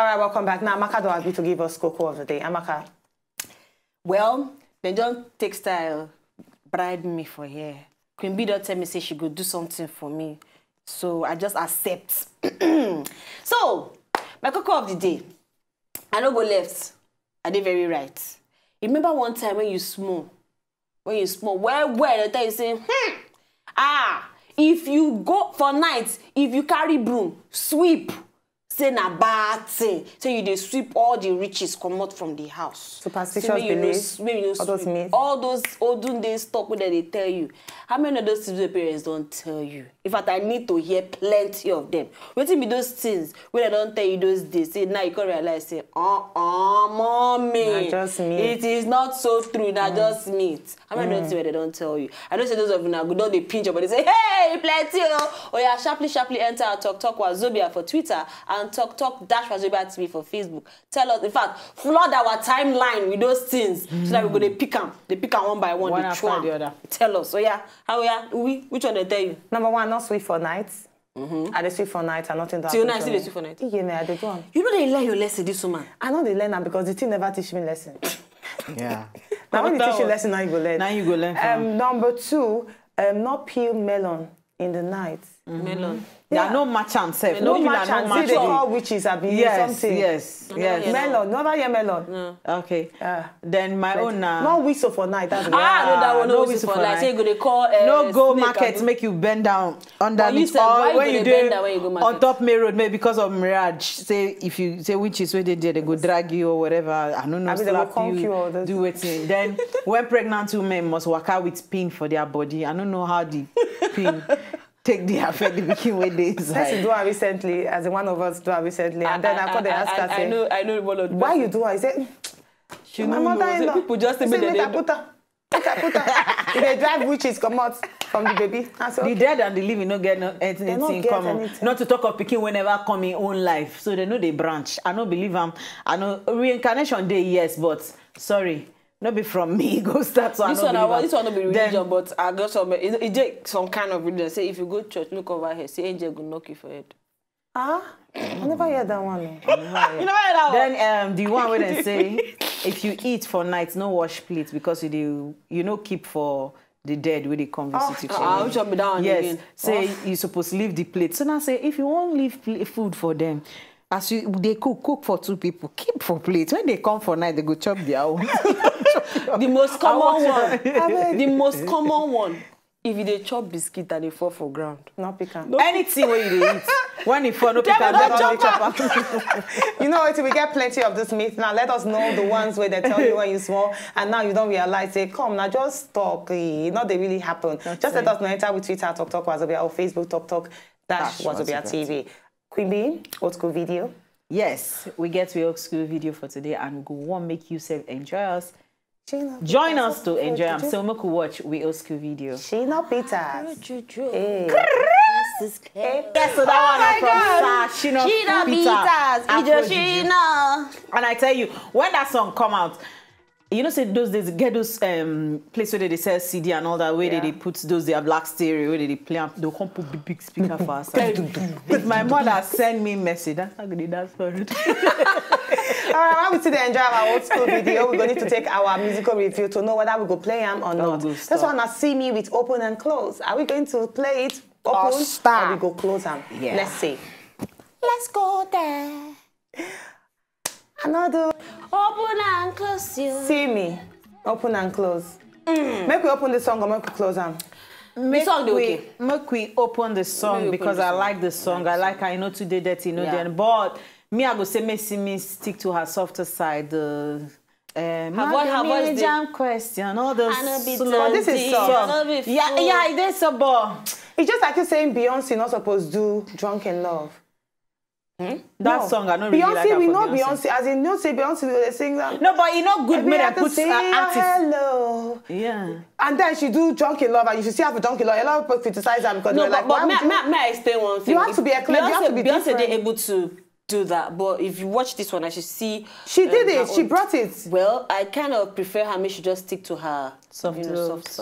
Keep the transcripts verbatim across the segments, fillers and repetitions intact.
All right, welcome back. Now, Amaka don't agree to give us Cocoa of the day. Amaka. Well, they don't take style, bribe me for here. Queen B don't tell me say she go do something for me. So I just accept. So, my Cocoa of the day. I don't go left. I did very right. Remember one time when you small, when you small, well, well, they tell you say, hmm, ah, if you go for night, if you carry broom, sweep, say na bad thing. So you dey sweep all the riches come out from the house. Superstitious beliefs, all those myths. All those olden days talk where they tell you. How many of those things the parents don't tell you? In fact, I need to hear plenty of them. Waiting be those things where they don't tell you those days. Say now you can realize, say, uh-uh, mommy, just me. It is not so true. Not mm. just meat. How many mm. of those things where they don't tell you? I don't say those of you now go down they pinch up, but they say, hey, plenty. Oh, oh yeah, sharply, sharply enter our Talk Talk Wazobia for Twitter and Talk Talk Dash Wazobia T V for Facebook. Tell us, in fact, flood our timeline with those things mm. so that we go they pick them. They pick them one by one. One after the other. Tell us. So yeah, how yeah, we which one they tell you? Number one, not sweet for nights. Mm-hmm. I dey sweet for nights and nothing to happen. Till night, still dey sweet for night. Yeah, I dey do am. You know they learn your lesson, this woman. I know they learn am because the thing never teach me lesson. Yeah. Now when you teach you lesson, now you go learn. Now you go learn. Um, number two, um, not peel melon in the night. Mm-hmm. Melon. Yeah, no merchant self. No No merchant. merchant. See, they call witches have been Yes, something. yes, yes. Melon. Never hear melon. No. Okay. Uh, Then my but own now. No whistle for night. That's Ah, yeah. no, that one no, no whistle whistle for for like night. say you go they call. Uh, No go snake market and- make you bend down But you underneath said, why or you when go you dey bend do down when you go market? on top main road maybe because of mirage. Say if you say witches where they did they go drag you or whatever. I don't know. I mean, they will slap conk you or you. this. Do it. Then when pregnant women must work out with pin for their body. I don't know how the pin take the affect the pikin where they Let's inside. do it recently, as in one of us do it recently, and then I, I called the ask her, I, I say, know, I know one of the why you do it? I said, she my know, mother-in-law. know. People just say, say, make make they I put her, make I put her. If they drive witches come out from the baby. I said, okay. The dead and the living no get no anything not get common. anything. Not to talk of picking whenever come in own life. So they know they branch. I don't believe them. I know reincarnation day, yes, but sorry. Not be from me, go start so This I one, know I, this one not be religion, then, but I got some. It, it take some kind of religion. Say if you go to church, look over here. Say angel go knock you for head. Ah, I never heard that one. No. You never heard that one. Then um, the one where they say if you eat for night, no wash plates because you do, you know keep for the dead when they come visit you. Ah, which one be down Yes, again? say Oh. you supposed to leave the plate. So now say if you won't leave pl- food for them, as you they cook cook for two people, keep for plates. When they come for night, they go chop their own. The most common one. beg. The most common one. If you dey chop biscuit and they fall for ground. Not pecan. Anything where you dey eat, when you fall, no pick am, don't don't chop chop am. You know what? We get plenty of this myth. Now let us know the ones where they tell you when you small, and now you don't realize. Say, come now, just talk. Eh, not they really happen. That's just right. let us know. Enter with Twitter Talk Talk Wazobia or Facebook Talk Talk Dash Dash Wazobia Wazobia T V. Queen B, old school video. Yes, we get to your school video for today and go one make you self enjoy us. Sheena Join Peters. us to enjoy them. Hey, So we could watch we old school video. Sheena Peters. Hey. Yes, so that one from Shina Sheena Peters, Afro Ijo Juju. Sheena. And I tell you, when that song come out, you know, say those days get those um place where they sell C D and all that, where Yeah. they, they put those their black stereo, where they, they play, am- they'll come put big, big speaker for us. If my mother send me message, that's how good that's for it. All right, while we still enjoy our old school video, we're going to take our musical review to know whether we go play them or not. good This stuff. one, I see me with open and close. Are we going to play it Or open start? or we go close them? Yeah. Let's see. Let's go there. Another. Open and close you. See me. Open and close. Mm. Make we open the song or make we close them. Make song dey we, okay. make we open the song Make we open because the I song. like the song. I like I know today dirty, you know Yeah. then. But me, I go say me see me stick to her softer side. The um, Her voice- her voice dey- jam question, all those I know be slow. But this is dirty, soft. I know be Yeah, full. yeah, it is so but It's just like you saying Beyonce not supposed to do Drunken Love. that No. song I don't really Beyonce, like her we for know Beyonce. Beyonce. As in, you say Beyonce, they sing that. No, but you know, good Every me I that can puts say uh, your artists. hello. Yeah. And then she do Drunken Love, and you should see her for Drunken Love. A lot of people criticize her because No, they're but, like, but why may, would you? may, may I explain one thing? You have to be a- you have to be Beyonce, different. they able to do that, but if you watch this one, I should see. She did um, it. her She own- brought it. Well, I kind of prefer her. Maybe she just stick to her Soft you know, love. soft side.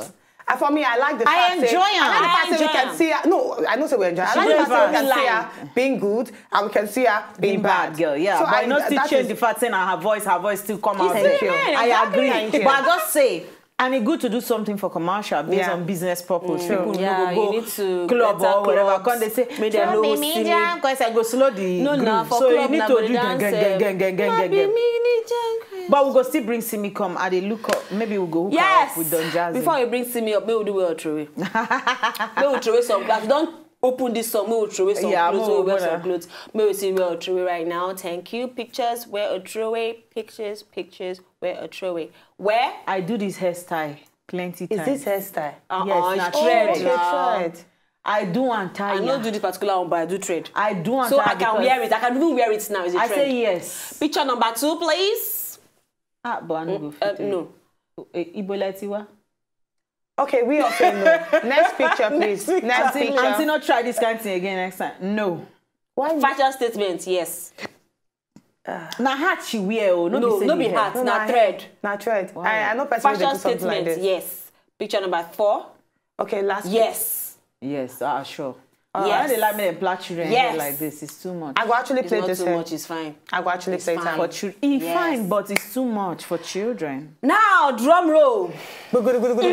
And for me, I like the I fact enjoy say, am. I like the I fact that we enjoy can am. see her. No, I know say we enjoy. I She like the does fact that we can lie. see her being good and we can see her being, Being bad, girl, yeah. So but I, I know still that change is- the fact saying her voice, her voice still come out. Thank there. you. I Exactly. agree. Thank you. But I just say, and it's good to do something for commercial based Yeah. on business purpose. True. People Yeah, no go you go need to club better or whatever. clubs. Come they say, Make them "Show know me see me." medium," because I go slow the No, groove. no, for so you club need na to go do dey gang, dance, gang, eh. gang, gang, gang, Na gang, be gang. me, ni jang. But we go still bring Simi come and they look up. Maybe we go hook her Yes. up with Don Jazzy. Before you bring Simi up, may we do well throw away. May we throw away some clothes. Don't open this song. May we throw away some Yeah, clothes. may May we we wear wanna- some clothes. May we see well throw away right now. Thank you. Pictures. Wear a throw away. Pictures. Pictures. Wear a throw away. Where? I do this hairstyle plenty Is times. this hairstyle? Uh-uh, Yes, it's na trend. Oh, okay, now. tried. I do and tie. I don't do this particular one, but I do trade. I do and So tie I can because wear it. I can even wear it now. Is it I trend? say yes. Picture number two, please. Ah, but I no go Uh, fit. no. Eh, Ibo Latiwa. Okay, we also know. Next picture, please. Next Auntie, picture. Auntie, not try this kind of thing again next time. No. Why? Fashion statement, yes. Na hat she wear oh, no, No, be say no the be hair. hat, No, na na thread. Na thread. I, I know person wey dey Fashion do something like statement, this. yes. Picture number four, Okay, last. yes. Yes, ah, sure. Uh, Yes. I don't like me them black children Yes. hair like this. It's too much. I go actually It's play not this too hair. much, it's fine. I go actually It's play it. fine. For children, it's Yes. fine, but it's too much for children. Now, drum roll. Who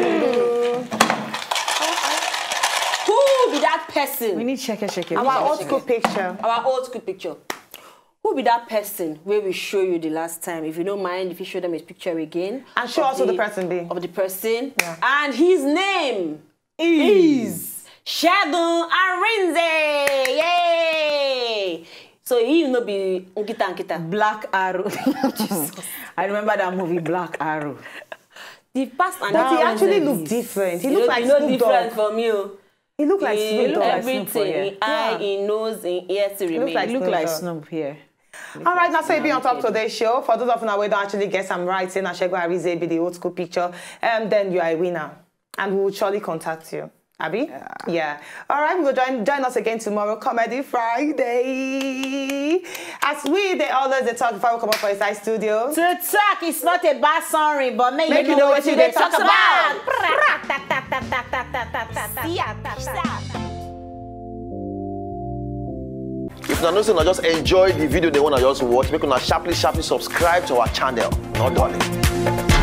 be that person? We need check it, check it. Our old school picture. Our old school picture. Who be that person where we show you the last time? If you don't mind, if you show them his picture again. And show of also the person be. Of the person. Yeah. And his name is Segun Arinze. Yay! So he will not be Nkita Nkita. Black Arrow. I remember that movie, Black Arrow. The past and But he the actually present looked is- different. He You looked know, like you know Snoop different Dogg. from you. He looked like in Snoop Dogg. everything, Snoop for in you. eye, Yeah. in nose, in ears to remain. like I look Snoop like Dogg. Snoop here. All right, now so you be on top of today's show. For those of you we don't actually get some right, saying Segun Arinze be the old school picture, and then you are a winner, and we will surely contact you. Abby? Yeah. yeah. All right, we will join join us again tomorrow, Comedy Friday. As we they always they talk before we come up for inside studio. To talk is not a bad sorry, but make, Make you you know know what what you they they talk talk about. If una know say una just enjoy the video they wanna just watch, make una sharply sharply subscribe to our channel. Not darling.